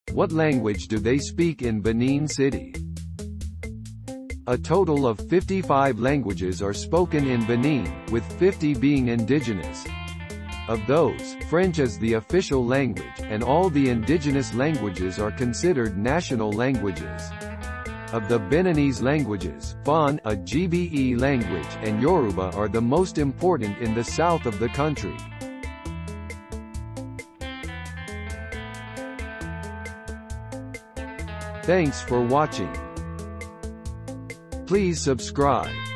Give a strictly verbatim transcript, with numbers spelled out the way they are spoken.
What language do they speak in Benin City? A total of fifty-five languages are spoken in Benin, with fifty being indigenous. Of those, French is the official language, and all the indigenous languages are considered national languages. Of the Beninese languages, Fon, a G B E language, and Yoruba are the most important in the south of the country. Thanks for watching. Please subscribe.